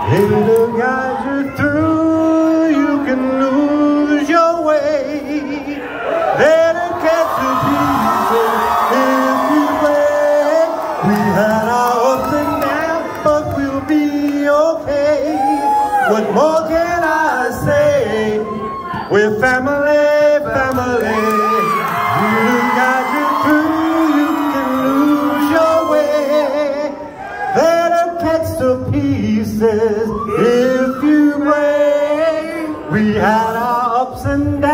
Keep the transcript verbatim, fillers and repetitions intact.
It'll guide you through. You can lose your way. Let it get to pieces if you break. We had our ups and downs, but we'll be okay. What more can I say? We're family, family. It'll guide you through. You can lose your way. Let it get to pieces if you break. We had our ups and downs.